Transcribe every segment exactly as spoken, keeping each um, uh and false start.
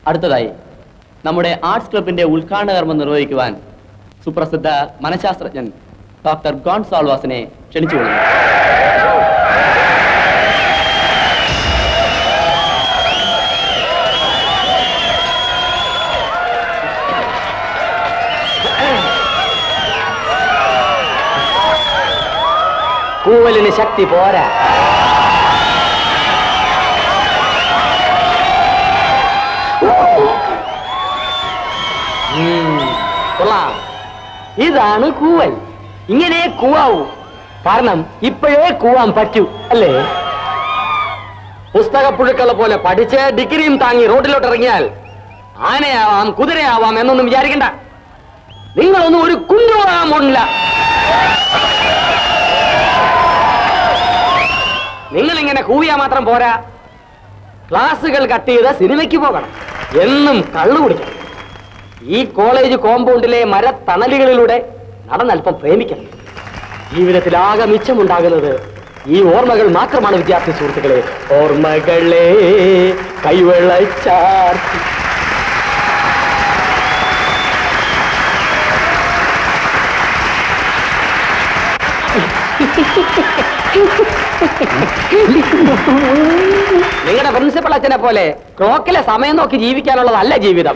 അടുത്തതായി നമ്മുടെ ആർട്സ് ക്ലബിന്റെ ഉദ്ഘാടന കർമ്മം നിർവഹിക്കുവാൻ സുപ്രസിദ്ധ മനഃശാസ്ത്രജ്ഞൻ ഡോക്ടർ ഗോൺസാൾവാസിനെ ക്ഷണിച്ചുകൊള്ളുന്നു. കൂവലിന് ശക്തി പോരാ. കൊള്ളാം. ഇതാണ് കൂവൽ. ഇങ്ങനെ കൂവാവൂ. കാരണം ഇപ്പോഴേ കൂവാൻ പറ്റൂ, അല്ലേ? പുസ്തകപ്പുഴുക്കളെ പോലെ പഠിച്ച് ഡിഗ്രിയും താങ്ങി റോഡിലോട്ട് ഇറങ്ങിയാൽ ആനയാവാം കുതിരയാവാം എന്നൊന്നും വിചാരിക്കണ്ട. നിങ്ങളൊന്നും ഒരു കുഞ്ഞുവാകാൻ പോണില്ല. നിങ്ങളിങ്ങനെ കൂവിയാ മാത്രം പോരാ. ക്ലാസുകൾ കട്ട് ചെയ്ത് സിനിമയ്ക്ക് പോകണം. എന്നും കള്ളു കുടിക്കണം. ഈ കോളേജ് കോമ്പൗണ്ടിലെ മരത്തണലുകളിലൂടെ നടന്നൽപ്പം പ്രേമിക്കണം. ജീവിതത്തിലാകെ മിച്ചമുണ്ടാകുന്നത് ഈ ഓർമ്മകൾ മാത്രമാണ് വിദ്യാർത്ഥി സുഹൃത്തുക്കളെ. ഓർമ്മകളെ കൈവെള്ളച്ചാർത്തി. നിങ്ങളുടെ പ്രിൻസിപ്പൽ അച്ഛനെ പോലെ ക്ലോക്കിലെ സമയം നോക്കി ജീവിക്കാനുള്ളതല്ല ജീവിതം.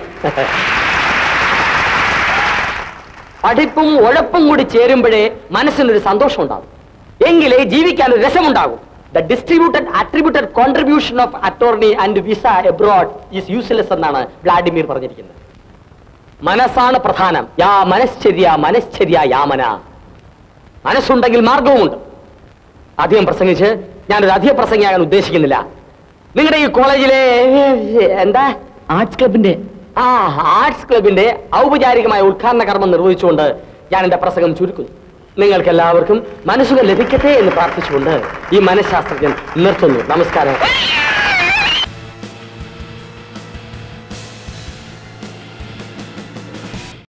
പഠിപ്പും ഉഴപ്പും കൂടി ചേരുമ്പോഴേ മനസ്സിനൊരു സന്തോഷം ഉണ്ടാകും. എങ്കിലേ ജീവിക്കാൻ ഒരു രസമുണ്ടാകും. The distributed attributed contribution of attorney and visa abroad is useless എന്നാണ് വ്ളാഡിമിർ പറഞ്ഞിരിക്കുന്നത്. മനസ്സാണ് പ്രധാനം. യാ മനശ്ചര്യ മനശ്ചര്യ യാമന. മനസ്സുണ്ടെങ്കിൽ മാർഗവുമുണ്ട്. അധികം പ്രസംഗിച്ച് ഞാനൊരു അധിക പ്രസംഗിയാകാൻ ഉദ്ദേശിക്കുന്നില്ല. നിങ്ങളുടെ ഈ കോളേജിലെ എന്താ ആർട്സ് ക്ലബിന്റെ ആ ആർട്സ് ക്ലബിന്റെ ഔപചാരികമായ ഉദ്ഘാടന കർമ്മം നിർവഹിച്ചുകൊണ്ട് ഞാൻ എന്റെ പ്രസംഗം ചുരുക്കുന്നു. നിങ്ങൾക്ക് എല്ലാവർക്കും മനസ്സുകൾ ലഭിക്കട്ടെ എന്ന് പ്രാർത്ഥിച്ചുകൊണ്ട് ഈ മനഃശാസ്ത്രജ്ഞൻ നിർത്തുന്നു. നമസ്കാരം.